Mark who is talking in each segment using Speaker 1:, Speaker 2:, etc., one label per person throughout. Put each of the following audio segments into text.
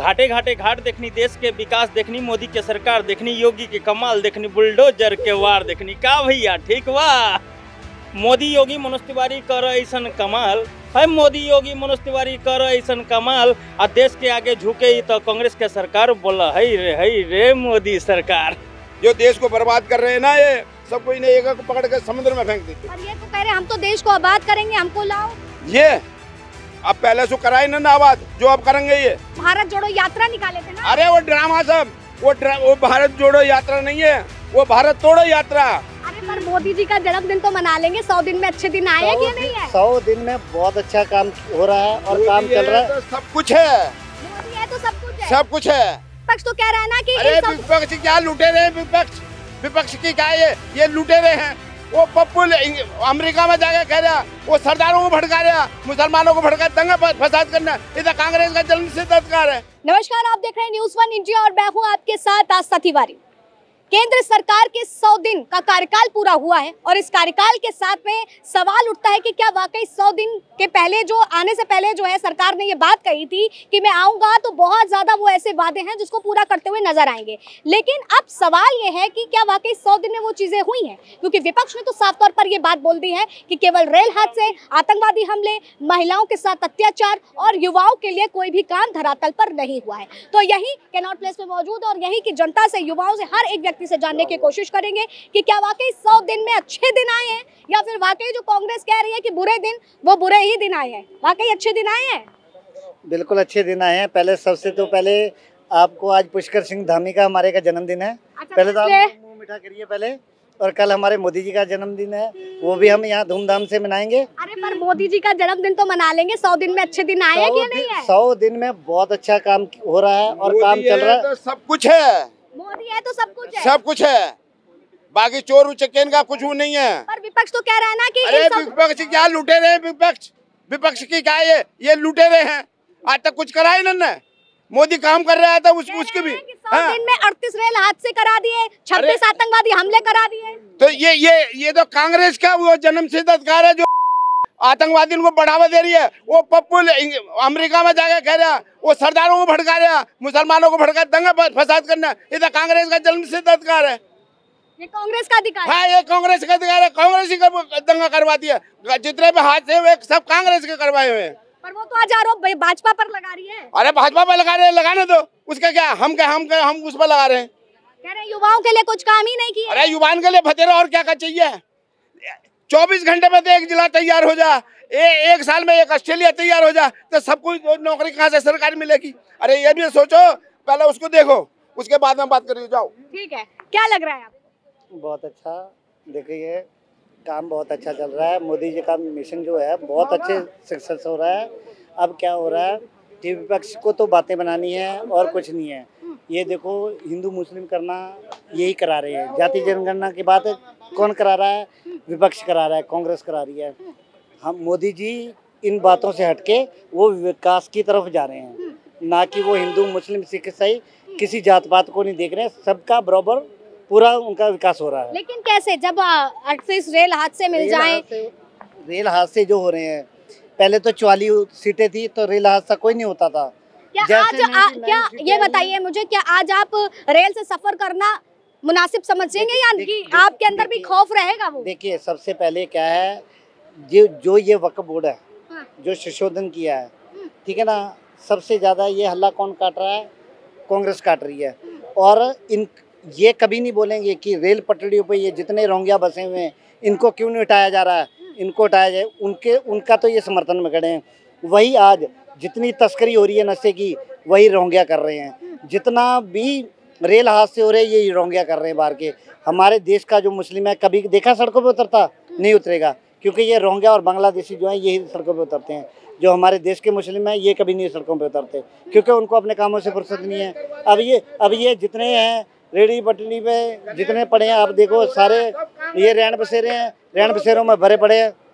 Speaker 1: घाटे घाटे घाट देखनी, देश के विकास देखनी, मोदी के सरकार देखनी, योगी के कमाल देखनी, बुलडोजर के वार देखनी। का भैया ठीक बा? मोदी योगी मनोज तिवारी कर ऐसन कमाल है, मोदी योगी मनोज तिवारी कर ऐसन कमाल, आ देश के आगे झुके तो कांग्रेस के सरकार बोला है रे मोदी सरकार।
Speaker 2: जो देश को बर्बाद कर रहे हैं ना, ये सब कोई ने एक एक पकड़ के समुद्र में फेंक देते।
Speaker 3: और ये तो कह रहे हम तो देश को आबाद करेंगे, हमको लाओ।
Speaker 2: ये अब पहले से कराए ना आबाद, जो अब करेंगे ये।
Speaker 3: भारत जोड़ो यात्रा निकाले थे ना।
Speaker 2: अरे वो ड्रामा सब, वो भारत जोड़ो यात्रा नहीं है, वो भारत तोड़ो यात्रा।
Speaker 3: अरे पर मोदी जी का जन्मदिन तो मना लेंगे, 100 दिन में अच्छे दिन आए कि नहीं है?
Speaker 4: 100 दिन में बहुत अच्छा काम हो रहा है और काम चल रहा है।
Speaker 2: तो सब कुछ है,
Speaker 3: मोदी है तो सब कुछ है।
Speaker 2: सब कुछ है।
Speaker 3: विपक्ष तो कह रहा है ना कि
Speaker 2: अरे विपक्ष क्या लुटे रहे हैं? विपक्ष की क्या ये लुटे रहे हैं। वो पप्पू अमेरिका में जाके कह रहा, वो सरदारों को भड़का रहा, मुसलमानों को भड़का, दंगा फसाद करना, ये तो कांग्रेस का जन्म सिद्ध अधिकार है।
Speaker 3: नमस्कार, आप देख रहे हैं न्यूज़ 1 इंडिया और मैं हूं आपके साथ आस्था तिवारी। केंद्र सरकार के 100 दिन का कार्यकाल पूरा हुआ है और इस कार्यकाल के साथ में सवाल उठता है कि क्या वाकई 100 दिन के पहले आने से पहले जो है सरकार ने ये बात कही थी कि मैं आऊंगा, तो बहुत ज्यादा वो ऐसे वादे हैं जिसको पूरा करते हुए नजर आएंगे। लेकिन अब सवाल ये है कि क्या वाकई 100 दिन में वो चीजें हुई हैं, क्योंकि विपक्ष ने तो साफ तौर पर ये बात बोल दी है कि केवल रेल हादसे, आतंकवादी हमले, महिलाओं के साथ अत्याचार और युवाओं के लिए कोई भी काम धरातल पर नहीं हुआ है। तो यही कैनॉट प्लेस में मौजूद और यही की जनता से, युवाओं से, हर एक व्यक्ति से जानने की कोशिश करेंगे कि क्या वाकई 100 दिन में अच्छे दिन आए हैं या फिर वाकई जो कांग्रेस कह रही है कि बुरे दिन, वो बुरे ही दिन आए हैं। वाकई अच्छे दिन आए हैं?
Speaker 4: बिल्कुल अच्छे दिन आए हैं। पहले सबसे तो पहले आपको आज पुष्कर सिंह धामी का हमारे का जन्मदिन है। पहले तो आप मुंह मीठा करिए पहले। और कल हमारे मोदी जी का जन्मदिन है, वो भी हम यहाँ धूमधाम से मनाएंगे।
Speaker 3: अरे पर मोदी जी का जन्मदिन तो मना लेंगे, 100 दिन में अच्छे दिन आए हैं कि नहीं है?
Speaker 4: 100 दिन में बहुत अच्छा काम हो रहा है और काम चल रहा है।
Speaker 2: तो सब कुछ है,
Speaker 3: मोदी है तो सब कुछ है।
Speaker 2: सब कुछ है, बाकी चोर उचक्के का कुछ वो नहीं है।
Speaker 3: पर विपक्ष तो कह रहा है ना कि
Speaker 2: अरे विपक्ष क्या लुटे रहे हैं? विपक्ष की क्या ये लुटे रहे हैं। आज तक कुछ करा ही नहीं। मोदी काम कर रहा था उसके भी।
Speaker 3: 100 दिन में 38 रेल हादसे करा दिए, 26 आतंकवादी हमले करा दिए।
Speaker 2: तो ये तो कांग्रेस का वो जन्म सिद्ध अधिकार है, जो आतंकवादी को बढ़ावा दे रही है। वो पप्पू अमेरिका में जाके कह रहा, वो सरदारों को भड़का रहा, मुसलमानों को भड़का, दंगा फसाद करना, ये तो कांग्रेस का जन्म सिद्ध अधिकार है।
Speaker 3: ये कांग्रेस का अधिकार है।
Speaker 2: हाँ, ये कांग्रेस का अधिकार है। कांग्रेस ही दंगा करवाती है। जितने भी हादसे हुए सब कांग्रेस के करवाए हुए हैं।
Speaker 3: पर वो तो आज आरोप भाजपा पर लगा रही है।
Speaker 2: अरे भाजपा पर लगा रहे हैं, लगाने दो, उसका क्या, हम उस पर लगा रहे हैं।
Speaker 3: कह रहे युवाओं के लिए कुछ काम ही नहीं किया।
Speaker 2: अरे युवाओं के लिए भतेरा और क्या चाहिए? 24 घंटे में तो एक जिला तैयार हो जा, एक साल में एक ऑस्ट्रेलिया तैयार हो जा, तो सबको नौकरी कहाँ से सरकारी मिलेगी? अरे ये भी सोचो, पहले उसको देखो, उसके बाद में बात करिए। जाओ।
Speaker 3: ठीक है, क्या लग रहा है आपको?
Speaker 4: बहुत अच्छा, देखिए काम बहुत अच्छा चल रहा है। मोदी जी का मिशन जो है बहुत अच्छे सक्सेस हो रहा है। अब क्या हो रहा है कि विपक्ष को तो बातें बनानी है और कुछ नहीं है। ये देखो, हिंदू मुस्लिम करना यही करा रहे हैं। जाति जनगणना की बात कौन करा रहा है? विपक्ष करा रहा है, कांग्रेस करा रही है। हम मोदी जी इन बातों से हटके वो विकास की तरफ जा रहे हैं, ना कि वो हिंदू मुस्लिम सिख ईसाई किसी जात पात को नहीं देख रहे हैं। सबका बराबर पूरा उनका विकास हो रहा है।
Speaker 3: लेकिन कैसे, जब 38 रेल हादसे मिल जाएं?
Speaker 4: रेल हादसे जो हो रहे हैं, पहले तो 44 सीटें थी तो रेल हादसा कोई नहीं होता था।
Speaker 3: क्या ये बताइए मुझे, क्या आज आप रेल से सफर करना मुनासिब समझेंगे या कि आपके अंदर भी खौफ रहेगा? वो
Speaker 4: देखिए, सबसे पहले क्या है, जो ये वक्फ बोर्ड है, जो संशोधन किया है, ठीक है ना, सबसे ज्यादा ये हल्ला कौन काट रहा है? कांग्रेस काट रही है। और ये कभी नहीं बोलेंगे कि रेल पटरियों पे ये जितने रोंगिया बसे हुए हैं इनको क्यों नहीं उठाया जा रहा है, इनको उठाया जाए। उनका तो ये समर्थन में खड़े हैं। वही आज जितनी तस्करी हो रही है नशे की, वही रोंगिया कर रहे हैं। जितना भी रेल हादसे हो रहे हैं, ये रोंगिया कर रहे हैं बाहर के। हमारे देश का जो मुस्लिम है, कभी देखा सड़कों पे उतरता? नहीं उतरेगा, क्योंकि ये रोंगिया और बांग्लादेशी जो है यही सड़कों पे उतरते हैं। जो हमारे देश के मुस्लिम हैं, ये कभी नहीं सड़कों पे उतरते, क्योंकि उनको अपने कामों से फुर्सत नहीं है। अब ये जितने हैं रेडी पटरी पे, जितने पड़े हैं, आप देखो सारे ये रैन बसेरे हैं, रैन बसेरों में भरे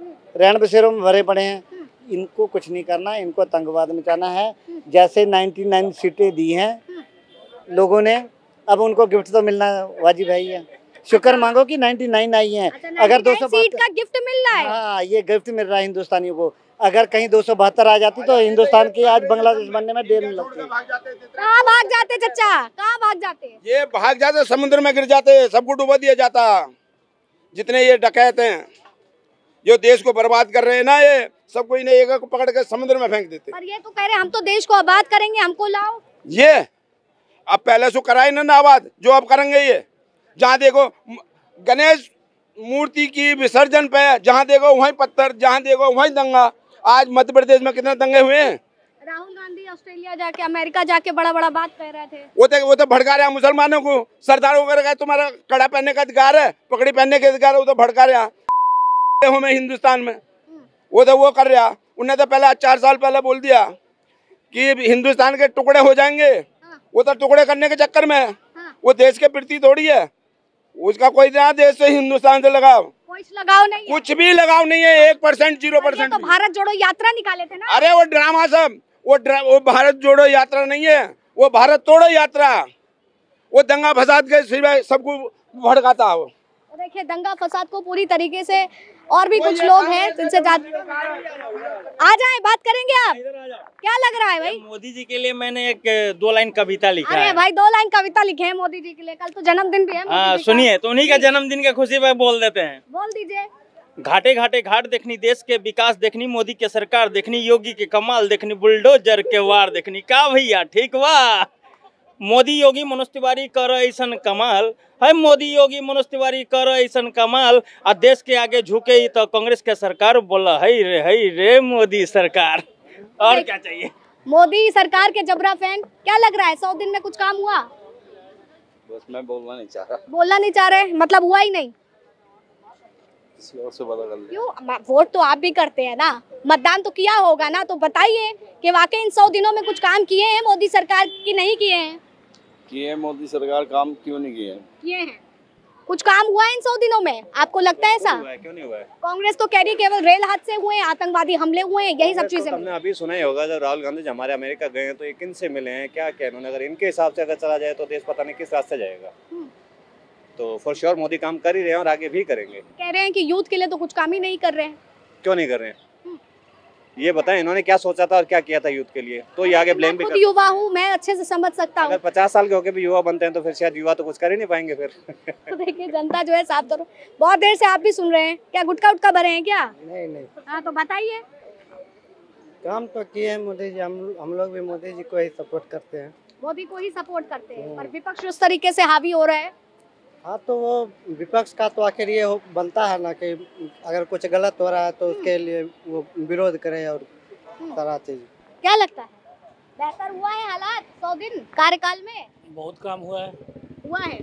Speaker 4: पड़े हैं। इनको कुछ नहीं करना, इनको आतंकवाद मचाना है। जैसे 99 सीटें दी हैं लोगों ने, अब उनको गिफ्ट तो मिलना वाजिब है। शुक्र मांगो कि 99 आई हैं।
Speaker 3: अच्छा,
Speaker 4: अगर
Speaker 3: 200 सीट का गिफ्ट मिल रहा है।
Speaker 4: हाँ, ये गिफ्ट मिल रहा है हिंदुस्तानियों को। अगर कहीं 272 आ जाती तो हिंदुस्तान की आज बांग्लादेश बनने में देर नहीं लगती।
Speaker 3: कहाँ भाग जाते चचा, कहाँ भाग जाते?
Speaker 2: ये भाग जाते, समुद्र में गिर जाते, सबको डुबा दिया जाता। जितने ये डकैत हैं जो देश को बर्बाद कर रहे हैं ना, ये सबको इन्हें एक एक पकड़ के समुद्र में फेंक देते।
Speaker 3: पर ये तो कह रहे हैं हम तो देश को आबाद करेंगे, हमको लाओ।
Speaker 2: ये अब पहले से कराए ना आबाद, जो अब करेंगे ये। जहाँ देखो गणेश मूर्ति की विसर्जन पे, जहाँ देखो वहीं पत्थर, जहाँ देखो वहीं दंगा। आज मध्य प्रदेश में कितने दंगे हुए हैं।
Speaker 3: राहुल गांधी ऑस्ट्रेलिया जाके, अमेरिका जाके बड़ा बड़ा बात कह रहे थे।
Speaker 2: वो तो भड़का रहे हैं मुसलमानों को। सरदारों को तुम्हारा कड़ा पहनने का अधिकार है, पगड़ी पहनने का अधिकार है, वो तो भड़का रहे हैं में हिंदुस्तान में। वो तो वो कर रहा। उन्हें तो पहले 4 साल पहले बोल दिया कि हिंदुस्तान के टुकड़े हो जाएंगे। वो तो टुकड़े करने के चक्कर में वो देश के प्रति थोड़ी है, उसका कोई ना देश से हिंदुस्तान से लगाव,
Speaker 3: कोई लगाव नहीं है।
Speaker 2: कुछ भी लगाव नहीं है। 1% 0%।
Speaker 3: तो भारत जोड़ो यात्रा निकाले थे ना।
Speaker 2: अरे वो ड्रामा सब, वो भारत जोड़ो यात्रा नहीं है, वो भारत तोड़ो यात्रा। वो दंगा फसाद के सिवाय सबको भड़काता है।
Speaker 3: देखिए दंगा फसाद को पूरी तरीके से, और भी कुछ लोग हैं जिनसे आ जाए, बात करेंगे। आप क्या लग रहा है भाई?
Speaker 1: मोदी जी के लिए मैंने एक 2 लाइन कविता लिखा है।
Speaker 3: अरे भाई 2 लाइन कविता लिखे हैं मोदी जी के लिए, कल तो जन्मदिन भी है मोदी जी का।
Speaker 1: सुनिए, तो उन्हीं का जन्मदिन के खुशी में बोल देते हैं।
Speaker 3: बोल दीजिए।
Speaker 1: घाटे घाटे घाट देखनी, देश के विकास देखनी, मोदी के सरकार देखनी, योगी के कमाल देखनी, बुलडोजर के वार देखनी। का भैया ठीक वाह, मोदी योगी मनोज तिवारी कर ऐसन कमाल है, मोदी योगी मनोज तिवारी कर ऐसन कमाल। आ देश के आगे झुके ही तो कांग्रेस के सरकार बोला है रे मोदी सरकार। और क्या चाहिए?
Speaker 3: मोदी सरकार के जबरा फैन। क्या लग रहा है 100 दिन में कुछ काम हुआ?
Speaker 5: बस मैं बोलना नहीं चाह रहा।
Speaker 3: बोलना नहीं चाह रहे, मतलब हुआ ही नहीं।
Speaker 5: किसी और से पता कर ले।
Speaker 3: क्यों? वोट तो आप भी करते हैं ना, मतदान तो किया होगा ना, तो बताइए कि वाकई इन 100 दिनों में कुछ काम किए हैं मोदी सरकार की, नहीं किए हैं?
Speaker 5: किए मोदी सरकार काम क्यों नहीं किए?
Speaker 3: किए हैं। कुछ काम हुआ है इन 100 दिनों में, आपको लगता है ऐसा?
Speaker 5: क्यों नहीं हुआ है?
Speaker 3: कांग्रेस तो कह रही केवल रेल हादसे हुए हैं, आतंकवादी हमले हुए हैं, यही सब चीजें।
Speaker 6: हमने अभी सुना ही होगा जब राहुल गांधी जी हमारे अमेरिका गए हैं तो ये किन से मिले हैं, क्या क्या इन्होंने, अगर इनके हिसाब से अगर चला जाए तो देश पता नहीं किस रास्ते जाएगा। तो फॉर श्योर मोदी काम कर ही रहे हैं और आगे भी करेंगे।
Speaker 3: कह रहे हैं कि यूथ के लिए तो कुछ काम ही नहीं कर रहे हैं।
Speaker 6: क्यों नहीं कर रहे हैं ये बताएं, इन्होंने क्या सोचा था और क्या किया था यूथ के लिए, तो ये आगे ब्लेम भी कर।
Speaker 3: युवा हूँ मैं, अच्छे से समझ सकता हूँ।
Speaker 6: अगर 50 साल के होके भी युवा बनते हैं तो फिर शायद युवा तो कुछ कर ही नहीं पाएंगे फिर।
Speaker 3: तो देखिए जनता जो है साफ तौर, बहुत देर से आप भी सुन रहे हैं, क्या गुटखा उटका भरे हैं क्या?
Speaker 4: नहीं।
Speaker 3: हाँ तो बताइए।
Speaker 4: काम तो किए हैं मोदी जी, हम लोग भी मोदी जी को ही सपोर्ट करते हैं।
Speaker 3: मोदी को ही सपोर्ट करते हैं, पर विपक्ष उस तरीके से हावी हो रहा है।
Speaker 4: हाँ तो वो विपक्ष का तो आखिर ये बनता है ना कि अगर कुछ गलत हो रहा है तो उसके लिए वो विरोध करे और सारा चीज।
Speaker 3: क्या लगता है बेहतर हुआ है हालात 100 दिन कार्यकाल में?
Speaker 7: बहुत काम हुआ है।
Speaker 3: हुआ है।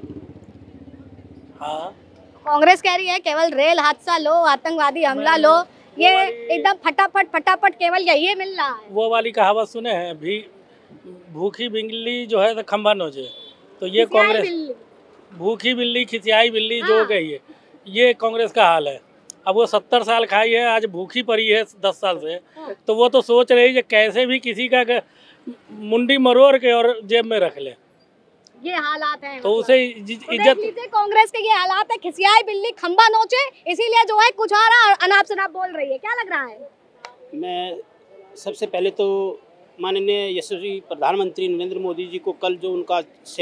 Speaker 7: हाँ,
Speaker 3: कांग्रेस कह रही है केवल रेल हादसा लो, आतंकवादी हमला लो, ये एकदम फटाफट केवल यही मिल रहा है।
Speaker 7: वो वाली कहावत सुने हैं भी, भूखी बिल्ली जो है तो खंभा नोचे। तो ये कांग्रेस, भूखी बिल्ली खिसियाई बिल्ली जो गई है, ये कांग्रेस का हाल है। अब वो 70 साल खाई है, आज भूखी पड़ी है 10 साल से, तो वो तो सोच रही है कैसे भी किसी का मुंडी मरोड़ के और जेब में रख ले।
Speaker 3: ये हालात हैं,
Speaker 7: तो उसे इज्जत।
Speaker 3: कांग्रेस के ये हालात है, खिसियाई बिल्ली खंबा नोचे, इसीलिए जो है कुछ आ रहा अनाप शनाप बोल रही है। क्या लग रहा है?
Speaker 8: मैं सबसे पहले तो माननीय यशस्वी प्रधानमंत्री नरेंद्र मोदी जी को कल जो उनका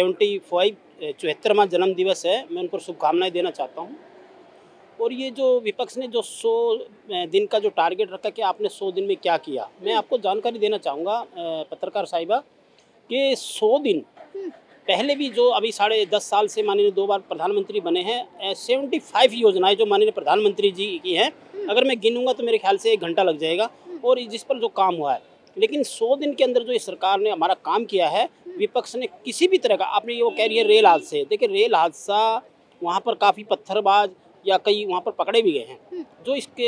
Speaker 8: 74वां जन्म दिवस है, मैं उन पर शुभकामनाएं देना चाहता हूं। और ये जो विपक्ष ने जो 100 दिन का जो टारगेट रखा कि आपने 100 दिन में क्या किया, मैं आपको जानकारी देना चाहूँगा पत्रकार साहिबा कि 100 दिन पहले भी जो अभी 10.5 साल से माननीय 2 बार प्रधानमंत्री बने हैं, 75 योजनाएं जो माननीय प्रधानमंत्री जी की हैं, अगर मैं गिनूंगा तो मेरे ख्याल से 1 घंटा लग जाएगा, और जिस पर जो काम हुआ है। लेकिन 100 दिन के अंदर जो इस सरकार ने हमारा काम किया है, विपक्ष ने किसी भी तरह का, आपने ये वो कह रही है रेल हादसे, देखिए रेल हादसा वहाँ पर काफ़ी पत्थरबाज या कई वहाँ पर पकड़े भी गए हैं जो इसके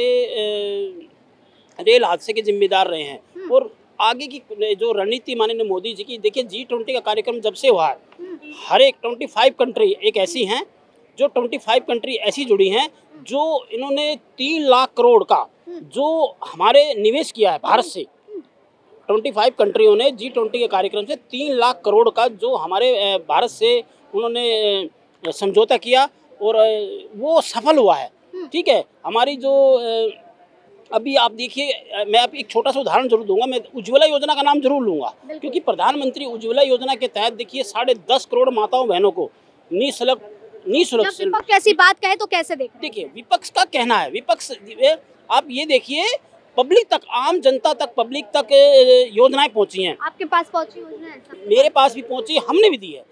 Speaker 8: रेल हादसे के जिम्मेदार रहे हैं। और आगे की जो रणनीति माननीय मोदी जी की, देखिए G20 का कार्यक्रम जब से हुआ है, हर एक 25 कंट्री एक ऐसी हैं, जो 25 कंट्री ऐसी जुड़ी हैं जो इन्होंने 3 लाख करोड़ का जो हमारे निवेश किया है भारत से। 25 कंट्रियों ने G20 के कार्यक्रम से 3 लाख करोड़ का जो हमारे भारत से उन्होंने समझौता किया और वो सफल हुआ है। ठीक है, हमारी जो अभी आप देखिए, मैं आप एक छोटा सा उदाहरण जरूर दूंगा। मैं उज्ज्वला योजना का नाम जरूर लूंगा, क्योंकि प्रधानमंत्री उज्ज्वला योजना के तहत देखिए 10.5 करोड़ माताओं बहनों को निःशुल्क
Speaker 3: विपक्ष ऐसी बात कहे तो कैसे देखें?
Speaker 8: देखिए, विपक्ष का कहना है, विपक्ष आप ये देखिए, पब्लिक तक, आम जनता तक, पब्लिक तक योजनाएं पहुंची हैं।
Speaker 3: आपके पास पहुंची योजना?
Speaker 8: मेरे पास भी पहुंची, हमने भी दी है।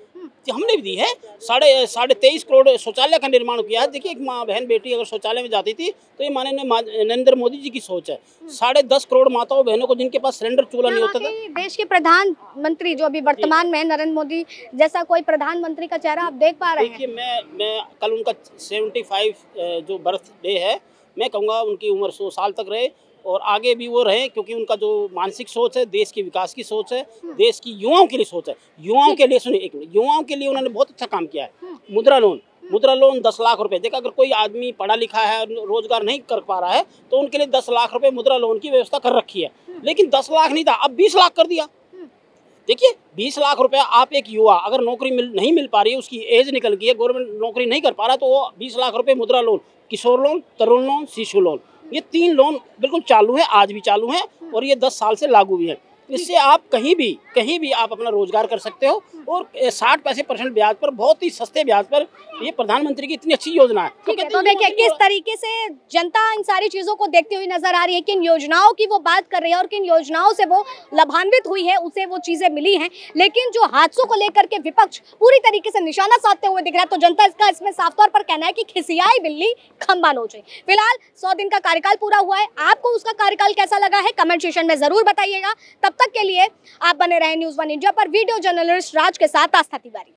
Speaker 8: 23.5 करोड़ शौचालय का निर्माण किया है। देखिए, एक माँ बहन बेटी अगर शौचालय में जाती थी तो ये माननीय नरेंद्र मोदी जी की सोच है। 10.5 करोड़ माताओं बहनों को जिनके पास सिलेंडर चूल्हा नहीं होता था।
Speaker 3: देश के प्रधानमंत्री जो अभी वर्तमान में नरेंद्र मोदी जैसा कोई प्रधानमंत्री का चेहरा आप देख पा रहे हैं?
Speaker 8: देखिए, मैं कल उनका 75 जो बर्थडे है, मैं कहूँगा उनकी उम्र 100 साल तक रहे और आगे भी वो रहे, क्योंकि उनका जो मानसिक सोच है, देश के विकास की सोच है, देश की युवाओं के लिए सोच है। युवाओं के लिए, सुनिए एक मिनट, युवाओं के लिए उन्होंने बहुत अच्छा काम किया है। मुद्रा लोन 10 लाख रुपए। देखा, अगर कोई आदमी पढ़ा लिखा है, रोजगार नहीं कर पा रहा है, तो उनके लिए 10 लाख रुपए मुद्रा लोन की व्यवस्था कर रखी है। लेकिन 10 लाख नहीं था, अब 20 लाख कर दिया। देखिए, 20 लाख रुपया, आप एक युवा अगर नौकरी नहीं मिल पा रही है, उसकी एज निकल गई है, गवर्नमेंट नौकरी नहीं कर पा रहा, तो वो 20 लाख रुपए Mudra loan, Kishor loan, Tarun loan, Shishu loan, ये 3 लोन बिल्कुल चालू है, आज भी चालू है और ये 10 साल से लागू भी है। इससे आप कहीं भी आप अपना रोजगार कर सकते हो और 60 पैसे % ब्याज पर, बहुत ही सस्ते ब्याज पर, ये प्रधानमंत्री की इतनी अच्छी योजना है।
Speaker 3: तो देखिए किस तरीके से जनता इन सारी चीजों को देखती हुई नजर आ रही है, किन योजनाओं की वो बात कर रही है और किन योजनाओं से वो लाभान्वित हुई है, उसे वो चीजें मिली हैं। लेकिन जो हादसों को लेकर के विपक्ष पूरी तरीके से निशाना साधते हुए दिख रहा है, तो जनता इसका इसमें साफ तौर पर कहना है कि खिसियाई बिल्ली खंबा नोचे। फिलहाल 100 दिन का कार्यकाल पूरा हुआ है, आपको उसका कार्यकाल कैसा लगा है कमेंट सेक्शन में जरूर बताइएगा। तब तक के लिए आप बने रहे न्यूज़ 1 इंडिया पर। वीडियो जर्नलिस्ट राज के साथ आस्था तिवारी।